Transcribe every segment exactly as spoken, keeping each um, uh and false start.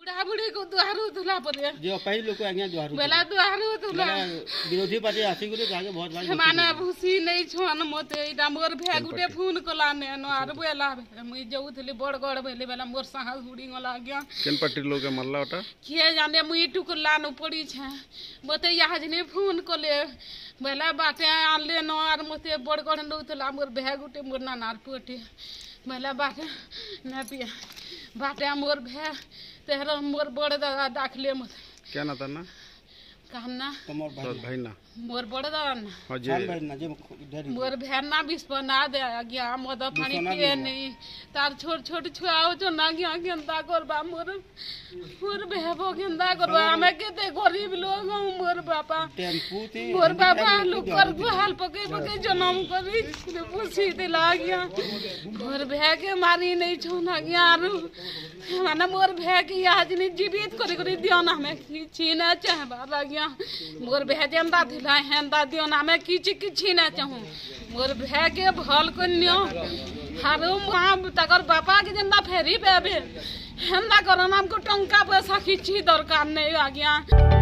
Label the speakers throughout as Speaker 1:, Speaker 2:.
Speaker 1: बुढ़ा बुढ़ी को दुआरू तुला पड़े
Speaker 2: जे अपाई लोग आगे दुआरू
Speaker 1: बेला दुआरू तुला
Speaker 2: विरोधी पार्टी आसी गुरे जाके बहुत बार
Speaker 1: माने भूसी नहीं छन मते इटा मोर भे गुटे फोन कला ने न आर बेला मुई जाउथली बड़गड़ भेले बेला मोर साहस हुडी गला गया
Speaker 3: केन पार्टी लोग के मल्ला ओटा
Speaker 1: के जाने मुई टुकला न पड़ी छे मते याजने फोन कले बेला बाटे आले न आर मते बड़गड़ नउथला मोर भे गुटे मोर नानार पोटे बेला बाटे न पिया बाटे मोर भे तेहरा मोर बड़ दादा दाखले मत
Speaker 3: क्या ना तना
Speaker 1: कहना
Speaker 2: तमोर
Speaker 3: भाई ना
Speaker 1: मोर बड़ दादा ना
Speaker 3: हां जी
Speaker 2: भाई ना जे
Speaker 1: मोर भेना बिस बना दे गया मद पानी पिए नहीं तार छोट छोट छुआओ जो ना गया गेंदा करबा मोर मोर भेबो गेंदा करबा हमें केते गरीब लोग हूं मोर बापा
Speaker 2: टेम्पू थी
Speaker 1: मोर बापा लोग कर हाल पके पके जन्म करी पूछी दे ला गया मोर भे के मारी नहीं छोना गया माने मोर भे के आज नहीं जीवित करी करी दियो ना हमें छीना चाहबा लागिया मोर भे जेंदा थिला हेंदा दियो ना हमें किछ किछ छीना चाहूं मोर भे के भल कन्यो हारो मां तकर बापा के जेंदा फेरी पेबे हेंदा करन हमको टंका पैसा किछि दरकार नहीं आगिया।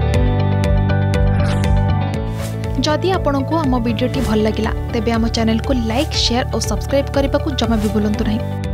Speaker 4: जदि आपंक आम भिडी भल लगा तेब आम चैनल को लाइक शेयर और सब्सक्राइब करने को जमा भी भूलु नहीं।